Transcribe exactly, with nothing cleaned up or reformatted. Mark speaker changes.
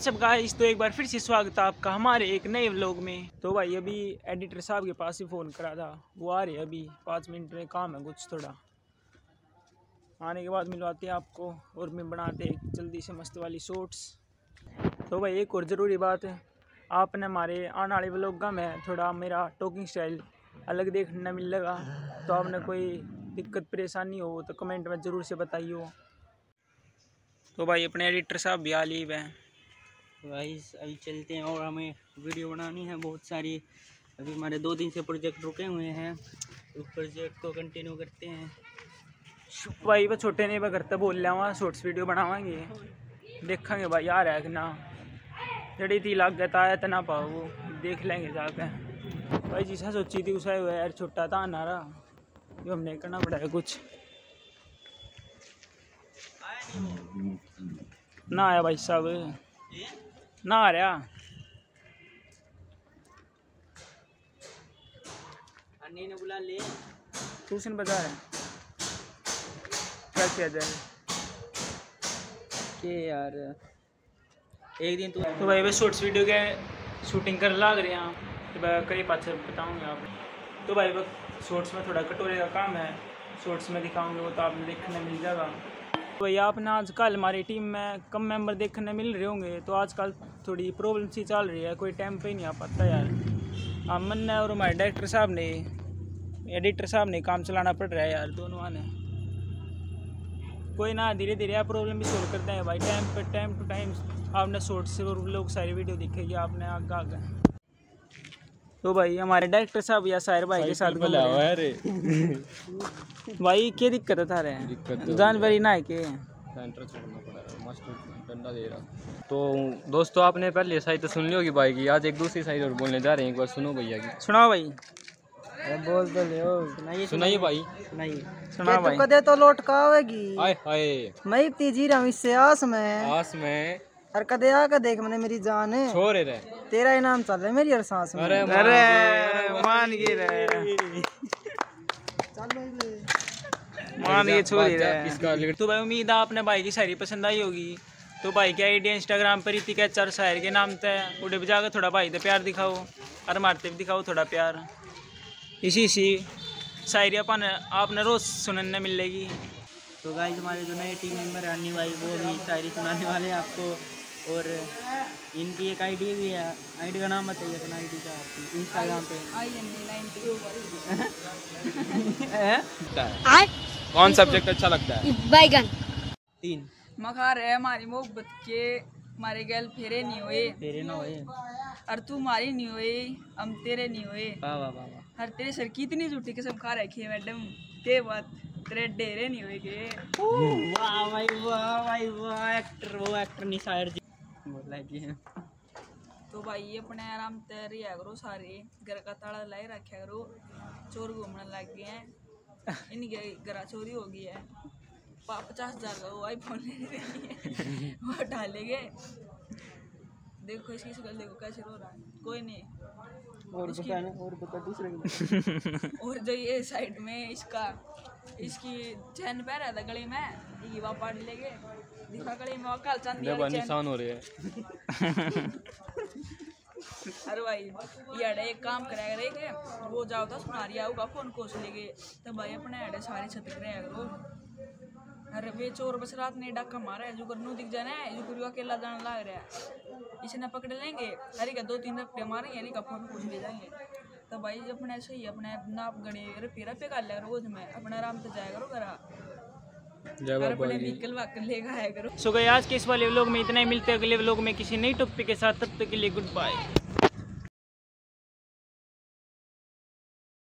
Speaker 1: WhatsApp guys, तो एक बार फिर से स्वागत है आपका हमारे एक नए व्लॉग में। तो भाई अभी एडिटर साहब के पास ही फ़ोन करा था, वो आ रहे अभी पाँच मिनट में, काम है कुछ थोड़ा, आने के बाद मिलवाते हैं आपको और मैं बनाते हैं जल्दी से मस्त वाली शॉर्ट्स। तो भाई एक और ज़रूरी बात है, आपने हमारे आने वाले व्लॉग में थोड़ा मेरा टॉकिंग स्टाइल अलग देखने मिलेगा, तो आपने कोई दिक्कत परेशानी हो तो कमेंट में ज़रूर से बताइए। तो भाई अपने एडिटर साहब भी आ लीव हैं।
Speaker 2: भाई अभी चलते हैं और हमें वीडियो बनानी है बहुत सारी। अभी हमारे दो दिन से प्रोजेक्ट रुके हुए हैं, उस प्रोजेक्ट को कंटिन्यू करते हैं।
Speaker 1: भाई वो छोटे नहीं मैं करते बोल रहा वहाँ शॉर्ट्स वीडियो बनावाएंगे, देखेंगे भाई आ रहा है कि ना, जड़ी थी लाग गया था तो ना पाओ, वो देख लेंगे जाके। भाई जैसा सोची थी उसा हुआ यार, छोटा था नारा जो हमने करना पड़ा है कुछ ना आया भाई साहब, ना आ रहा
Speaker 2: अन्नी ने बुला ले,
Speaker 1: ट्यूशन बजा रहा है क्या किया जाए
Speaker 2: के यार एक दिन तू
Speaker 1: तो भाई बस शॉर्ट्स वीडियो के शूटिंग कर लाग रहे हैं, तो भाई कई पाँच बताऊँगे आप। तो भाई बस शॉर्ट्स में थोड़ा कटोरे का काम है, शॉर्ट्स में दिखाऊंगे वो तो आपने देखने मिल जाएगा। तो भाई आपने आजकल हमारी टीम में कम मेंबर देखने मिल रहे होंगे, तो आजकल थोड़ी प्रॉब्लम सी चल रही है, कोई टाइम पे ही नहीं आ पाता यार। अमन ने और हमारे डायरेक्टर साहब ने एडिटर साहब ने काम चलाना पड़ रहा है यार, दोनों ने। कोई ना, धीरे धीरे आप प्रॉब्लम भी सोल्व करते हैं भाई, टाइम पर टाइम टू टाइम आपने शॉर्ट से और लोग सारी वीडियो दिखेगी आपने आगे आगे। तो भाई हमारे डायरेक्टर साहब या साहिर भाई के साथ घूम रहे हैं। भाई क्या दिक्कत है थारे जानवरी ना है के
Speaker 3: सेंटर छोड़ना पड़ा है, मस्त डंडा दे रहा। तो दोस्तों आपने पहले साइड तो सुन ली होगी भाई की, आज एक दूसरी साइड और बोलने जा रहे हैं, एक बार सुनो भैया की।
Speaker 1: सुनाओ भाई।
Speaker 2: अरे बोल तो ले, सुनाइए
Speaker 3: सुनाइए भाई।
Speaker 2: सुनाइए।
Speaker 1: सुना भाई।
Speaker 2: कदे तो लौट कावेगी,
Speaker 3: हाय हाय
Speaker 2: मैं तीजी रहा इससे आस में,
Speaker 3: आस में
Speaker 2: और कदे आके देख मैंने मेरी जान है,
Speaker 3: छोरे रे
Speaker 2: तेरा इनाम चल रहा है मेरी हर सांस में।
Speaker 3: अरे
Speaker 1: अरे मान के रहे मान ये छोड़ी रहे। तो भाई उम्मीद है आपने भाई की शायरी पसंद आई होगी। तो भाई के आईडी इंस्टाग्राम पर रीति कैचर शायर के नाम पे उड़े बजा के थोड़ा भाई तो प्यार दिखाओ और मारते भी दिखाओ थोड़ा प्यार। इसी इसी शायरी अपन आपने रोज सुनने मिलेगी।
Speaker 2: तो गाइस हमारे जो नए टीम मेंबर है अन्नी भाई, वो भी शायरी सुनाने वाले हैं आपको, और इनकी एक आईडी भी है। आईडी का नाम बताइए अपना, आईडी का आपकी इंस्टाग्राम पे।
Speaker 3: कौन सब्जेक्ट अच्छा लगता है?
Speaker 4: बैगन।
Speaker 2: तीन
Speaker 5: मखार है हमारी मोहब्बत के, हमारे गैल फेरे नहीं हुए,
Speaker 2: तेरे ना होए,
Speaker 5: और तू हमारी नहीं हुए, हम तेरे नहीं हुए।
Speaker 2: वाह वाह वाह वाह।
Speaker 5: हर तेरे सर की इतनी झूठी कसम खा रखी है मैडम, के बात तेरे डेरे नहीं हुए के।
Speaker 2: वाह भाई वाह भाई वाह, एक्टर वो एक्टर नहीं शायर जी बोला है।
Speaker 5: तो भाई अपने आराम से रिया करो, सारे घर का ताला लाई रखा करो, चोर घूमने लग गए हैं, इनके घर चोरी हो गई है, पचास हजार का वो आईफोन ले रही है वो डालेंगे। देखो इसकी शक्ल देखो कैसे रो रहा है, कोई नहीं।
Speaker 2: और बता ना, और बता दूसरे
Speaker 5: और जो ये साइड में इसका इसकी चैन पहन रहा था गले में, ये वापा लेके दिखा गले में कल चांदी वाली चैन।
Speaker 3: निशान हो रहे हैं।
Speaker 5: अरे भाई ये अड़े एक काम कराया करेंगे, वो जाओ तो सुनारी आओगा फोन कोस लेके, तो भाई अपने अड़े सारे छत कराया करो। अरे वे चोर बस रात ने डाका मारा है, जो करनू दिख जाना है, जो करियो अकेला जाने लग रहा है, इसे ना पकड़ लेंगे, अरे का दो तीन रपटे मारेंगे, यानी का फोन पूछ ले जाएंगे। तो भाई अपने ऐसे ही अपने नाप गणे रुपये रुपये कर लिया रोज में, अपने आराम से जाया करो करा, और अपने व्हीकल वाकल लेकर आया करो।
Speaker 1: सो गाइस आज के इस वाले व्लॉग में इतना ही, मिलते हैं अगले व्लॉग में किसी नई टॉपिक के साथ, तब तक के लिए गुड बाय।